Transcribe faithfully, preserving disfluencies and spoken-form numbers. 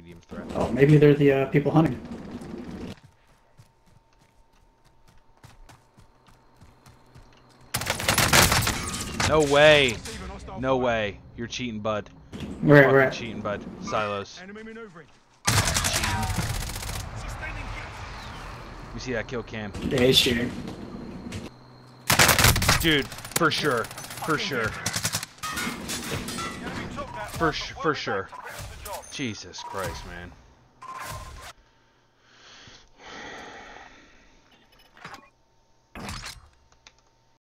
medium threat. Oh, maybe they're the uh, people hunting. No way. No way. You're cheating, bud. We're at, Fucking we're at. cheating, bud. Silos. You see that kill cam? Yeah, he's shooting. Dude, for sure. For sure. For, for sure. Jesus Christ, man.